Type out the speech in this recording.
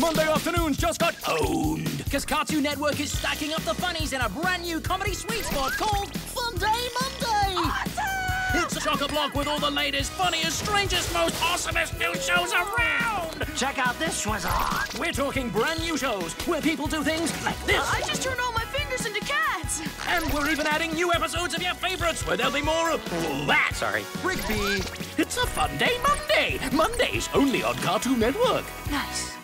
Monday afternoons just got owned. Because Cartoon Network is stacking up the funnies in a brand new comedy sweet spot called Funday Monday. Awesome! It's a chock-a-block with all the latest, funniest, strangest, most awesomest new shows around. Check out this swizzle. We're talking brand new shows where people do things like this. I just turned all my fingers into cats. And we're even adding new episodes of your favorites where there'll be more of that. Sorry. Rigby. It's a Funday Monday. Mondays only on Cartoon Network. Nice.